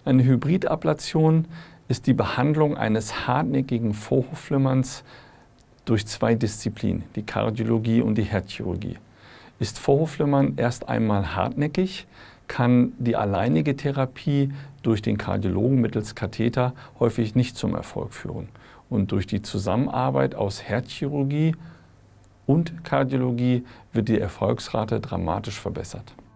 Eine Hybridablation ist die Behandlung eines hartnäckigen Vorhofflimmerns durch zwei Disziplinen, die Kardiologie und die Herzchirurgie. Ist Vorhofflimmern erst einmal hartnäckig, kann die alleinige Therapie durch den Kardiologen mittels Katheter häufig nicht zum Erfolg führen. Und durch die Zusammenarbeit aus Herzchirurgie und Kardiologie wird die Erfolgsrate dramatisch verbessert.